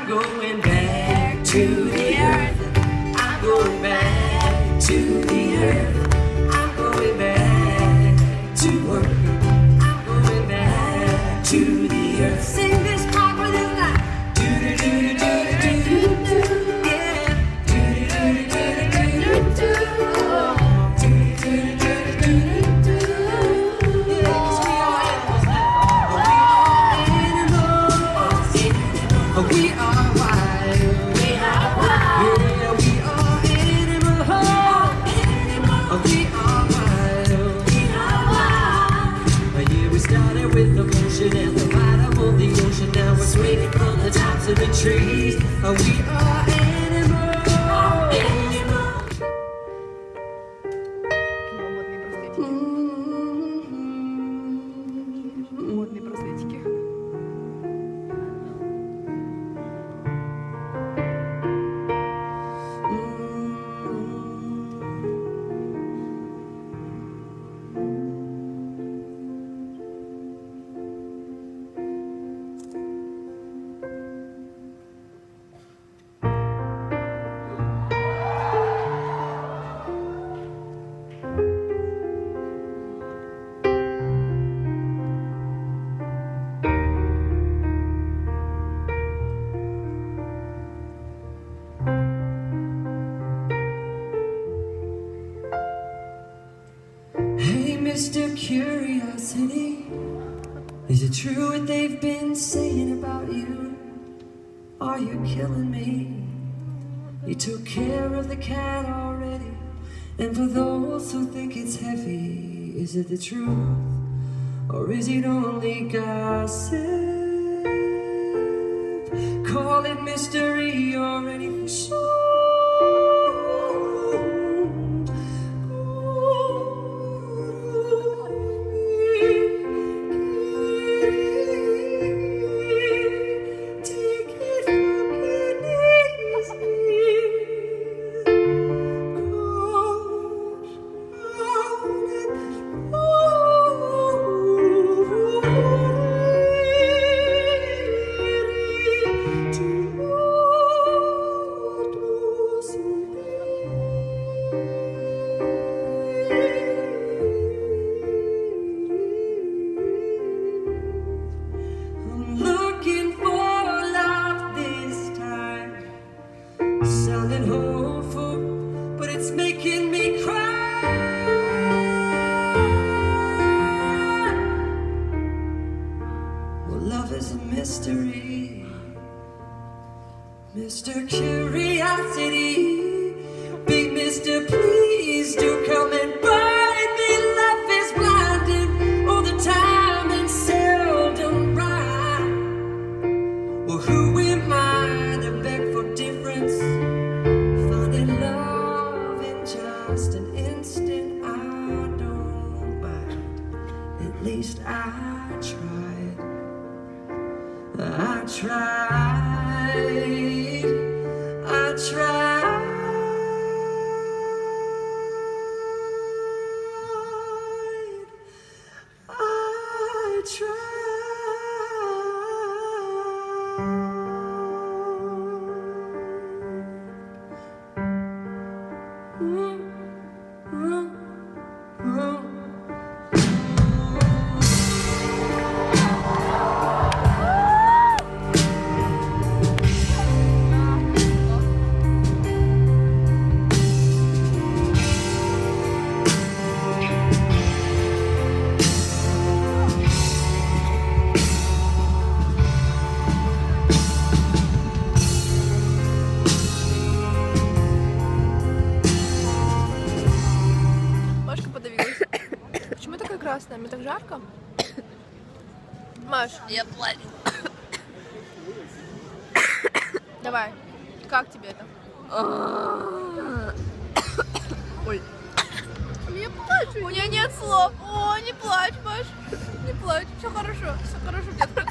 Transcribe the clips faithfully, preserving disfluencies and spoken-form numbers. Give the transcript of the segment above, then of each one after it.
I'm going back to the earth. I'm going back to the earth. I'm going back to work. I'm going back to the earth. Sing this part with us now. Do do do do do do do. Yeah. Do do do do do do do. Do do do do do do. Yeah, 'cause we are animals now. We are animals. We are wild. We are wild. Yeah, we are animals. We are wild. We are wild. Yeah, we started with the motion and the bottom of the ocean. Now we're swinging from the tops of the trees. We are animals. Animals. Модные браслетики. Модные браслетики. Hey, Mister Curiosity, is it true what they've been saying about you? Are you killing me? You took care of the cat already. And for those who think it's heavy, is it the truth? Or is it only gossip? Call it mystery or anything so. Sounding hopeful, but it's making me cry. Well, love is a mystery, Mister Curiosity. Big Mister, please do come and find me. Love is blinding all the time and seldom right. Well, who am I to beg for difference? Finding love in just an instant, I don't mind. At least I tried. I tried. I tried. I tried. Красная, мне так жарко. Маш, я плачу. Давай, как тебе это? Ой. Я плачу. У меня нет слов. О, не плачь, Маш. Не плачь. Все хорошо, все хорошо, детка.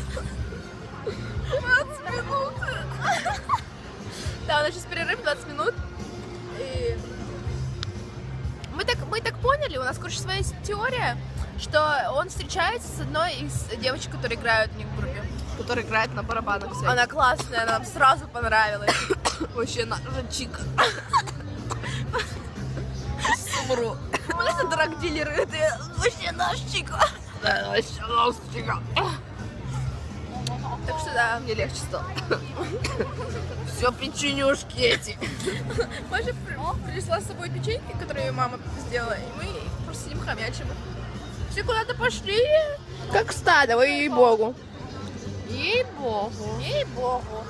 двадцать минут. Да, у нас сейчас перерыв двадцать минут. И... Мы так, мы так поняли, у нас, короче, своя теория, что он встречается с одной из девочек, которые играют в них в группе. который играет на барабанах всяких. Она классная, нам сразу понравилась. Вообще наша чика. Сумру. Мы же драг-дилеры, это вообще наш чика. Да, вообще наша чика. Так что да. Мне легче стало. Все печенюшки эти. Маша при- принесла с собой печеньки, которые ее мама сделала, и мы просто сидим хомячим. Все куда-то пошли. Как стадо, ей-богу. Ей-богу. Ей-богу.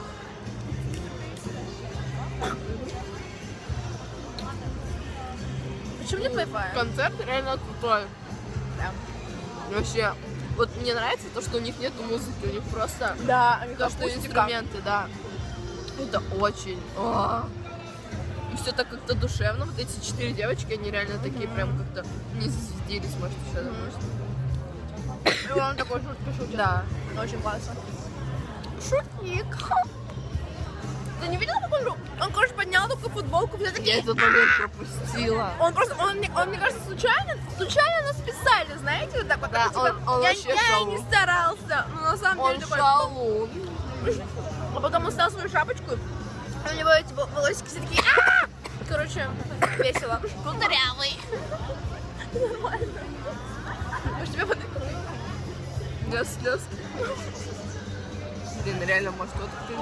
Почему нет Wi-Fi? Концерт реально крутой. Да. Вообще, вот мне нравится то, что у них нету музыки, у них просто Да, они то, что инструменты, да. Это очень. А. И все так как-то душевно. Вот эти четыре девочки, они реально такие прям как-то не зазвездились, может, еще mm может. И он такой шутка шутит. Да. Очень классно. Шутник. Ты не видела, как он, он, короче, поднял только футболку, все Я такие... этот момент пропустила. Он просто, он, мне- он, мне кажется, случайно, случайно нас писали, знаете, вот так вот. Да, типа, он- он я, вообще я и шалун. не старался, но на самом Он деле такой... шалун. А потом он стал свою шапочку, а у него эти вол- волосики все такие... «А-а-а!» Короче, весело. Кудрявый. Нормально. Может, тебе воды? Да, слезки. Блин, реально, может, кто-то...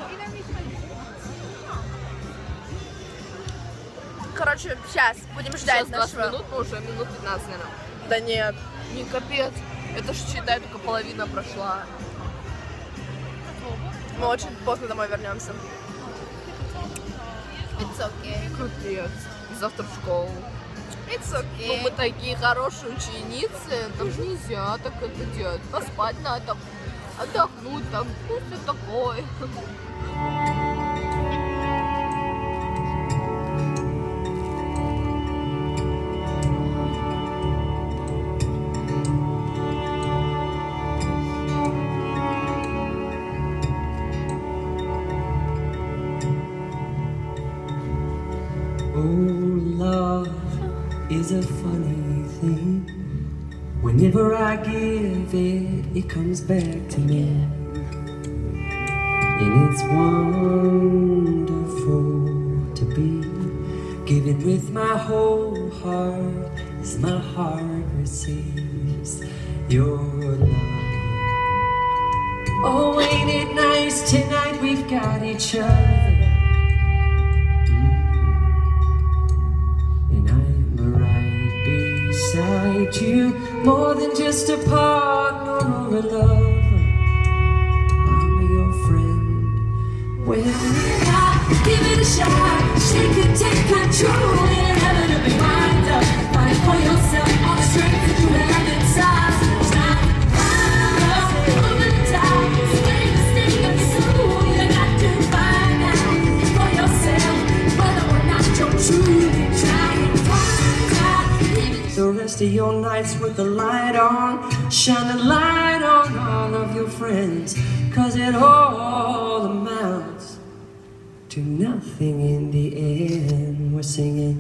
Короче, сейчас будем ждать Сейчас двадцать нашего... минут, но уже минут пятнадцать, наверное. Да нет. Не капец. Это ж, считай, только половина прошла. Мы очень поздно домой вернемся. It's okay. Капец. И завтра в школу. It's Ну, okay. мы такие хорошие ученицы, нам же нельзя так это делать. Поспать надо, отдохнуть там, ну, все такое. Oh, love is a funny thing. Whenever I give it, it comes back to me. And it's wonderful to be given with my whole heart as my heart receives your love. Oh, ain't it nice tonight we've got each other. And I'm right beside you, more than just a partner or a lover. I'm your friend. When I give it a shot, shake it, take control, and inevitably wind up. Fight for yourself, all the strength that you have inside. Shine, fire, over the top, swing the sting of your soul. You got to find out for yourself whether or not you're truly trying. The rest of your nights with the light on, shine a light on all of your friends, cause it all amounts to nothing in the end. We're singing,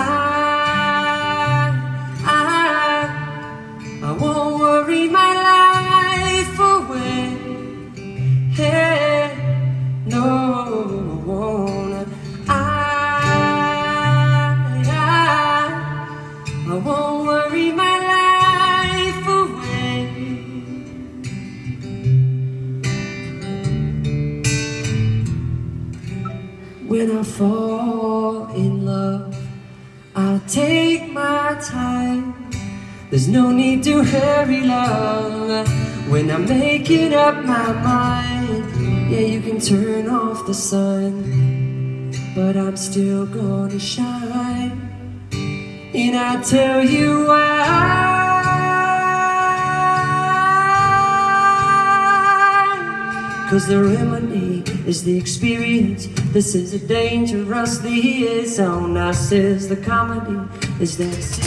I, I, I won't worry my life away. Hey, no, I won't. I, I, I won't worry my life away. When I fall in love, I'll take my time. There's no need to hurry, love. When I'm making up my mind, yeah, you can turn off the sun, but I'm still gonna shine. And I'll tell you why. Cause the remedy is the experience. This is a dangerous liaison. I says the comedy is that.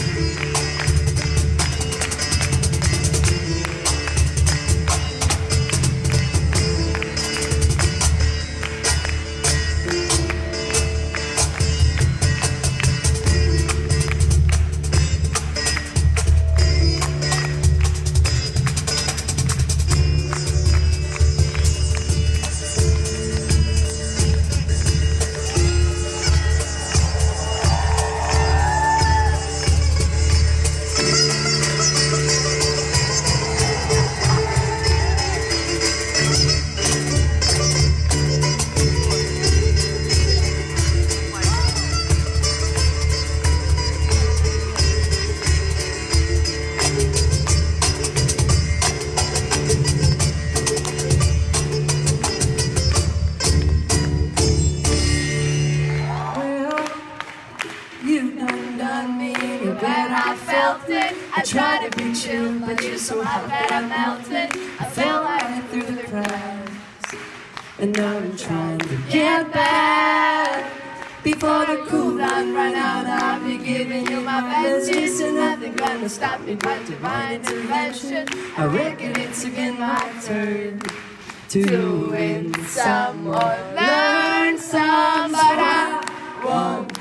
I try to be chill, but you're so hot that I melted. I fell right through the cracks, and now I'm trying to get back. Before the cool down run out, I'll be giving you my best. And nothing gonna stop me but divine intervention. I reckon it's again my turn to win some or learn some, but I won't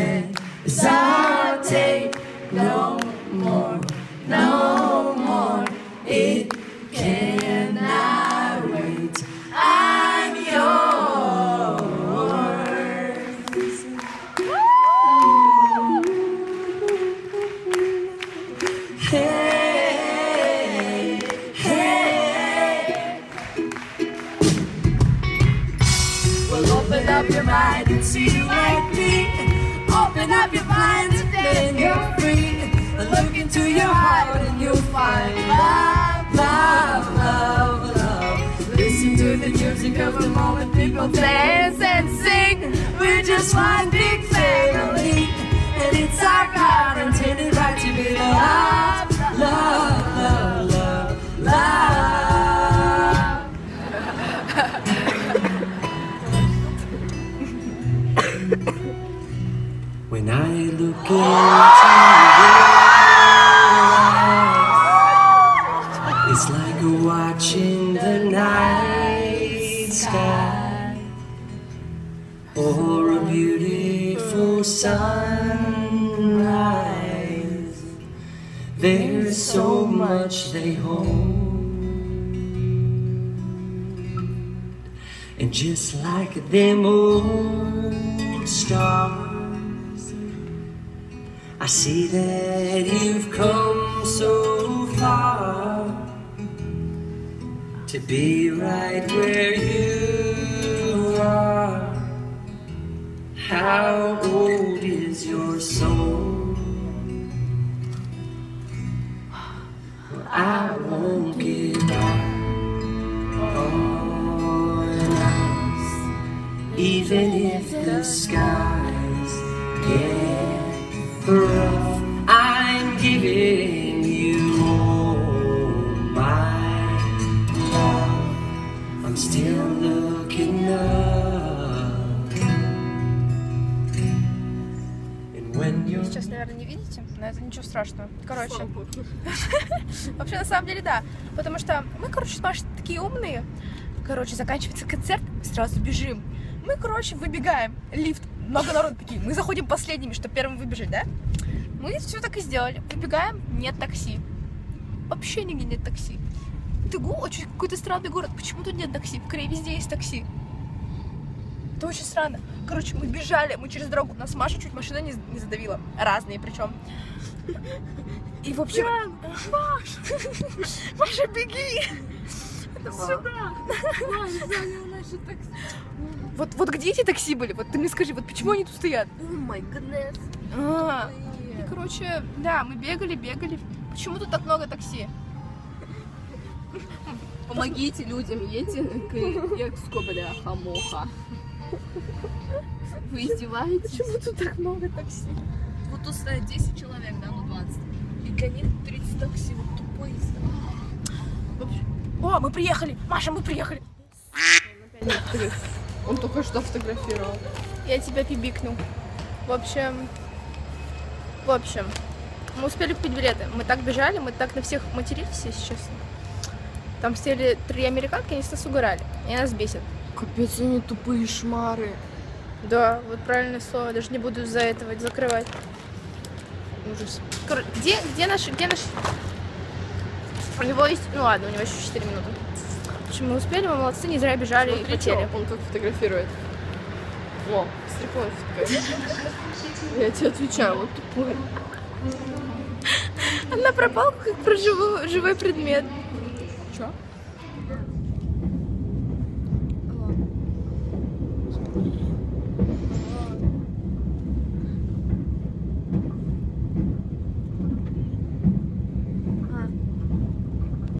hesitate no more, no more. It cannot wait. I'm yours. Hey, hey. Well, open up your mind and see like me. Open up your mind and then you're free. Look into your heart and you'll find love, love, love, love. Listen to the music of the moment, people dance and sing. We're just one big family, and it's our God intended right to be love, love, love, love, love. When I look into your eyes, it's like watching the night sky or a beautiful sunrise. There's so much they hold, and just like them old stars, I see that you've come so far to be right where you are. How old is your soul? I won't give up on us, even if the skies get rough. I'm giving you all my love. I'm still looking up. And when you're... Сейчас, наверное, не видите, но это ничего страшного. Короче, вообще, на самом деле, да. Потому что мы, короче, с Машей такие умные. Короче, заканчивается концерт, сразу бежим. Мы, короче, выбегаем. Лифт. Много народу такие. Мы заходим последними, чтобы первым выбежать, да? Мы все так и сделали. Выбегаем, нет такси. Вообще нигде нет такси. Тыгу, очень какой-то странный город. Почему тут нет такси? В Корее везде есть такси. Это очень странно. Короче, мы бежали, мы через дорогу. Нас Маша чуть машина не, не задавила. Разные причем. И в общем... Маша! Маша, беги! Сюда! Вот, вот где эти такси были? Вот ты мне скажи, вот почему они тут стоят? О май гуднес. А, и, короче, да, мы бегали, бегали. Почему тут так много такси? Помогите людям, едьте к Скобля Хамоха. Вы издеваетесь? Почему тут так много такси? Вот тут стоят десять человек, да, ну двадцать. И для них тридцать такси, вот тупой. О, мы приехали! Маша, мы приехали! Он только что фотографировал. Я тебя пибикну. В общем, в общем, мы успели купить билеты. Мы так бежали, мы так на всех матерились, если честно. Там стояли три американки, они с нас угорали. И нас бесит. Капец, они тупые шмары. Да, вот правильное слово. Даже не буду из-за этого закрывать. Ужас. Короче, где, где наш, где наш... У него есть... Ну ладно, у него еще четыре минуты. В общем, мы успели, мы молодцы, не зря бежали. Смотри, и потели. он как фотографирует. О, стрипон фотографирует. Я тебе отвечаю, вот тупой. Она пропала как про живой, живой предмет. Чё?